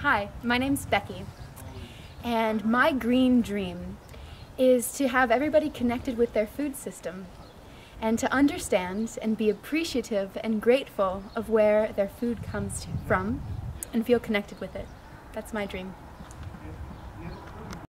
Hi, my name's Becky, and my green dream is to have everybody connected with their food system and to understand and be appreciative and grateful of where their food comes from and feel connected with it. That's my dream.